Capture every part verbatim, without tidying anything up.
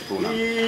puna.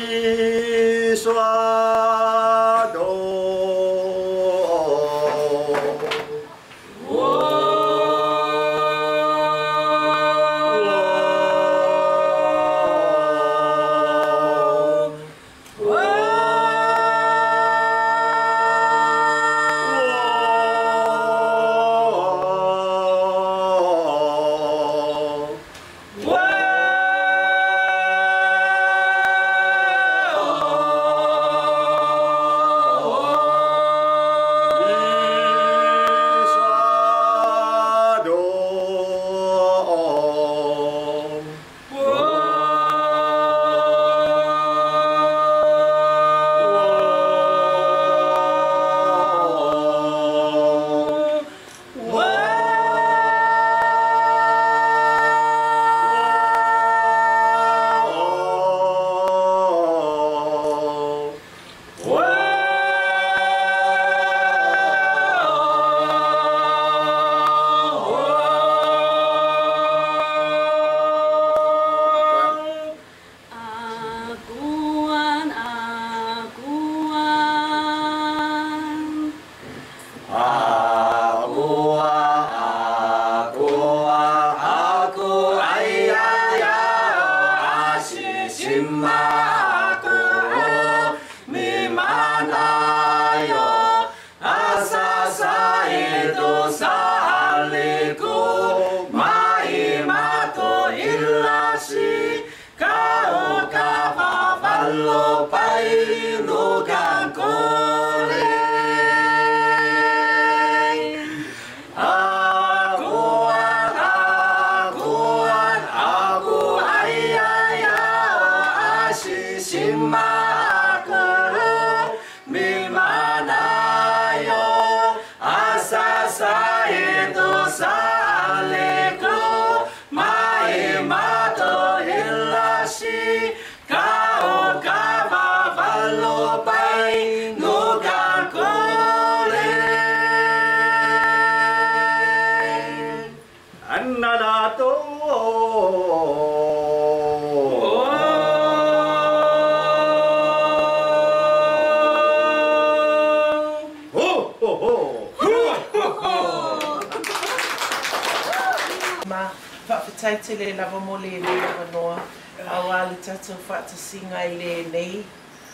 Tele lava mole le lava noa awa le tatu fata singa ile nei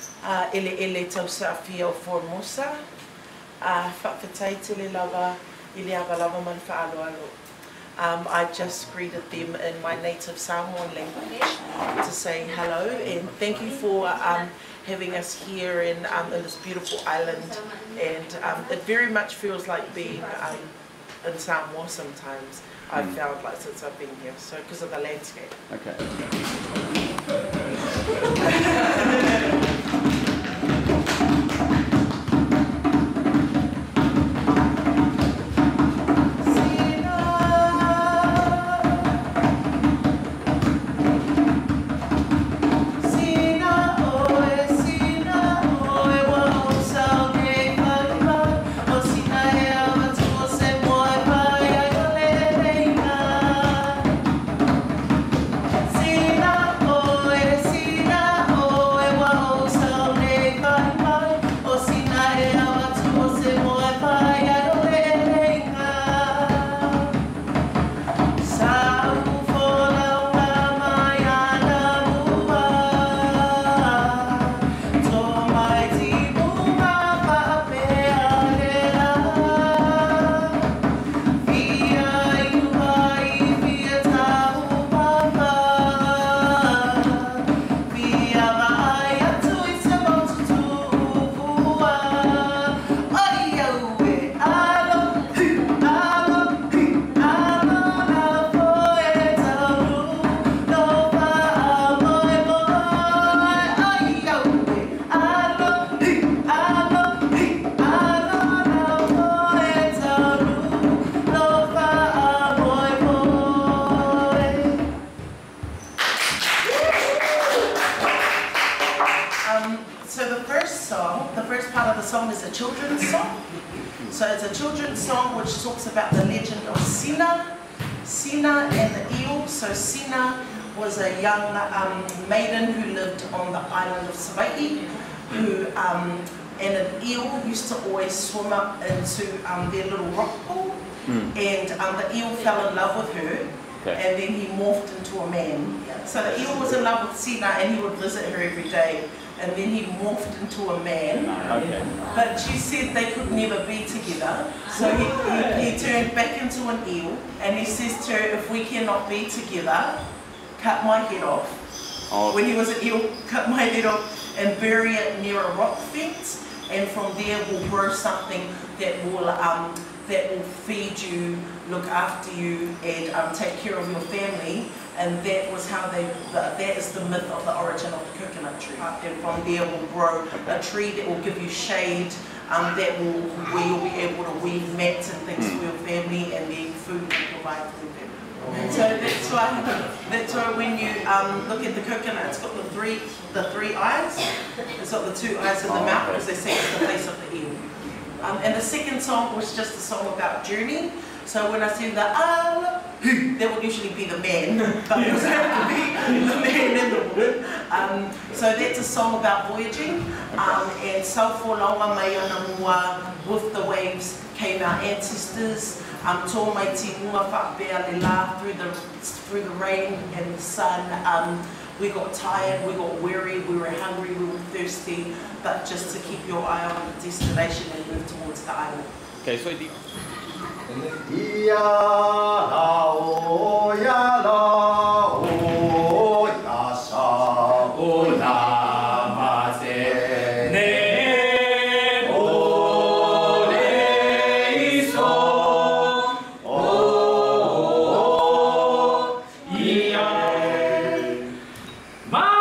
a ele ele tau safi o Formosa a fata tele lava ile ava lava man fa alo alo. Um, I just greeted them in my native Samoan language to say hello and thank you for um, having us here in, um, in this beautiful island, and um, it very much feels like being um, in Samoa sometimes. I've mm. found like since I've been here, so because of the landscape. Okay. Song is a children's song. So it's a children's song which talks about the legend of Sina, Sina and the eel. So Sina was a young um, maiden who lived on the island of Samoa, who um, and an eel used to always swim up into um, their little rock pool, mm. and um, the eel fell in love with her, okay. and then he morphed into a man. So the eel was in love with Sina, and he would visit her every day, and then he morphed into a man. Okay. But she said they could never be together, so he, he, he turned back into an eel, and he says to her, if we cannot be together, cut my head off. Oh. When he was an eel, cut my head off and bury it near a rock fence, and from there we'll grow something that will um, that will feed you, look after you, and um, take care of your family. And that was how they. The, that is the myth of the origin of the coconut tree. And from there will grow a tree that will give you shade. Um, that will where you'll be able to weave mats and things for your family, and then food will provide for your family. And so that's why, that's why when you um, look at the coconut, it's got the three, the three eyes. It's got the two eyes in the mouth, because they say it's the place of the eel. Um, and the second song was just a song about journey. So when I say the ah, that would usually be the man, but it doesn't have to be the man and the woman. Um, so that's a song about voyaging. Um, and so for laua mai ana mua, with the waves came our ancestors. Um, tō mai ti mua whakapea le la, through the through the rain and the sun. Um, we got tired, we got weary, we were hungry, we were thirsty, but just to keep your eye on the destination and move towards the island. Okay, so the Ia o ya la o ya sa o na ma te ne o le so o ia mai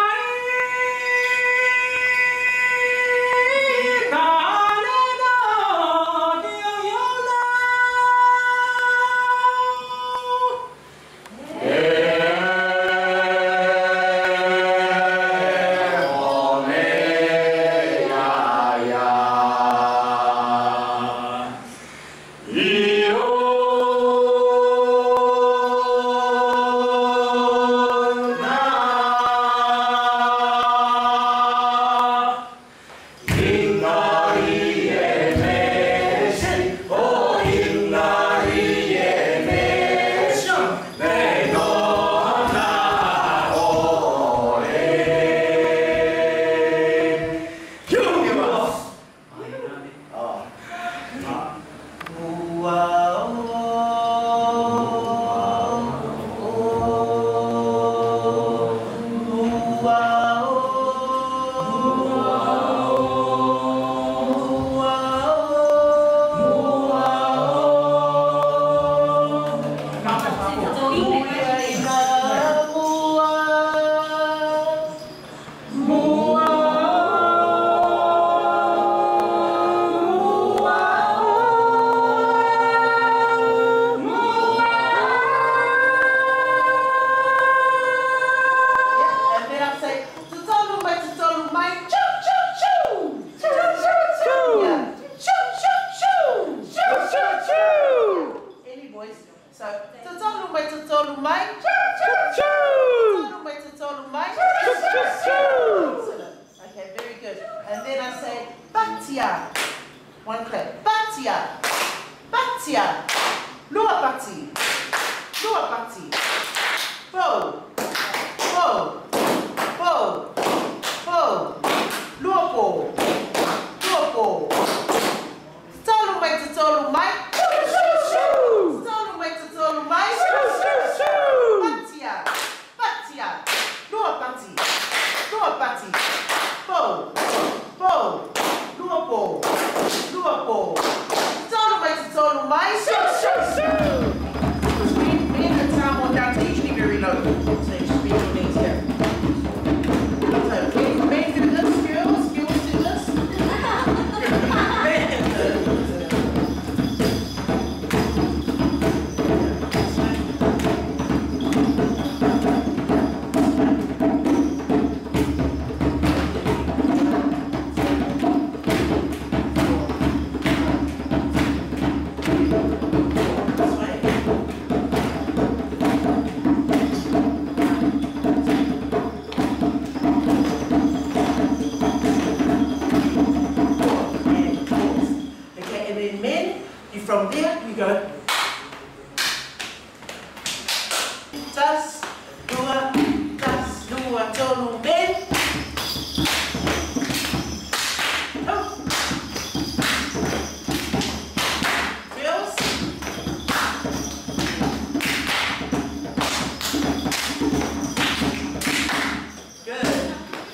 Okay, very good. And then I say, Batia. One clip. Batia. Batia. Lua Bati. Lua Bati. Bo. Bo. Bo. Bo. Lua Bo. Lua Bo. Tolu mai to tolu mai. Tolu mai to tolu mai. Batia. Batia. Lua Bati. Lua Bati. Bo. Bo. Lua Bo. Lua Bo. Tolu mai to tolu mai. Because me, me and the Samoan dance are usually very low. So it should be your knees here.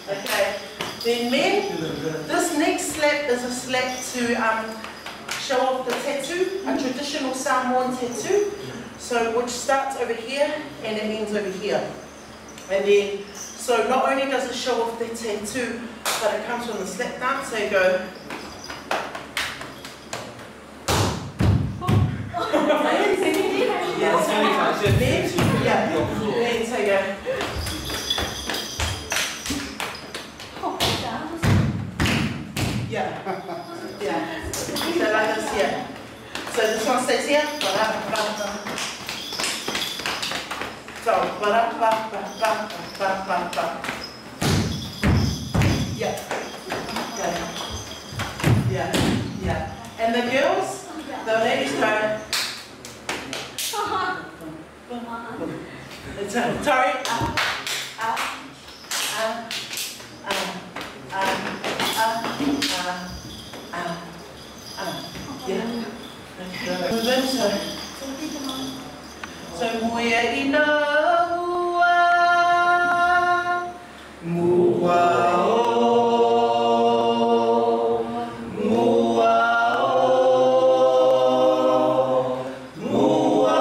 Okay. Then men, this next slap is a slap to um, show off the tattoo, a traditional Samoan tattoo. So which starts over here and it ends over here. And then, so not only does it show off the tattoo, but it comes from the slap dance. So you go. Yeah, so then, yeah, then so you go. Yeah, yeah. So like this here. So this one stays here. So, ba ba ba ba ba ba ba. Yeah. Yeah. Yeah. Yeah. And the girls, the ladies go. It's a sorry. Ah, ah, ah, ah, ah, ah, ah, ah. Yeah. And then so. So muia ina mua, mua o, mua o, mua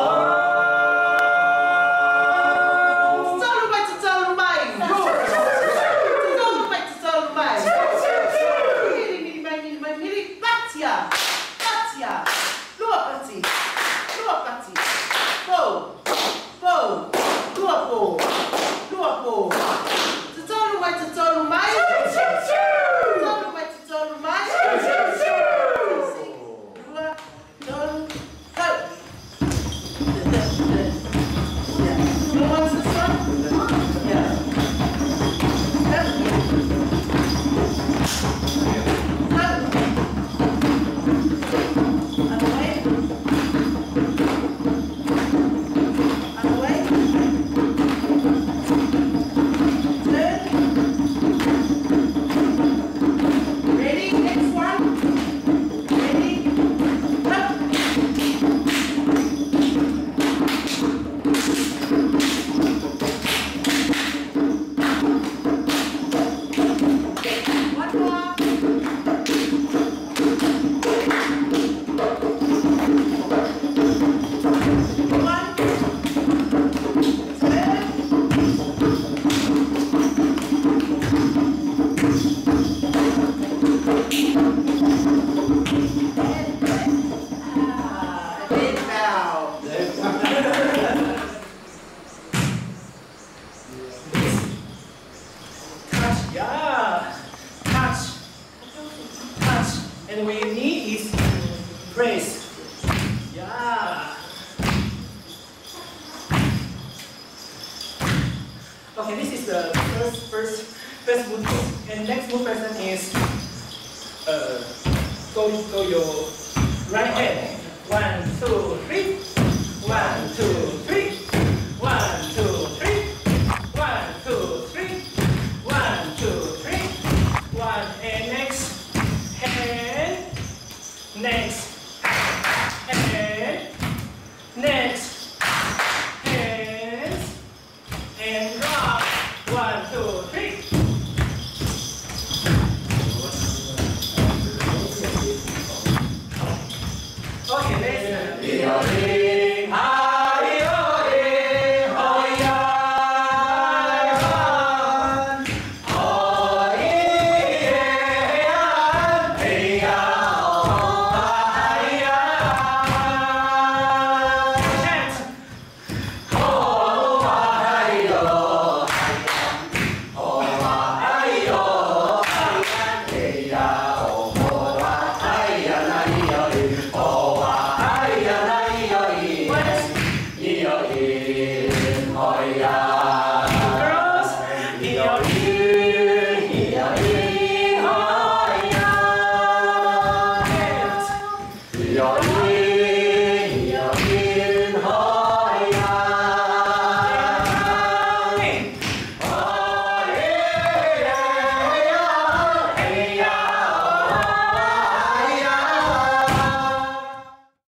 o. Tolu mai te tolu mai. Tolu mai te tolu mai. Miri miri mai miri mai miri patia, patia, lua pati, lua pati. Bo, bo, luapo, luapo. Te tolu mai, te tolu mai. Tolu mai, te tolu mai. Lua, tolu, go. Yeah. Who wants this one? Yeah. And what you need is brace. Yeah. Okay, this is the first first first move. And next move person is uh go go your right hand. One, two, three. One, two, three. One, two, three. One, two, three. One, two, three. One, and next hand. Next hand. Next hands. And drop. One, two, three. Okay, let's Your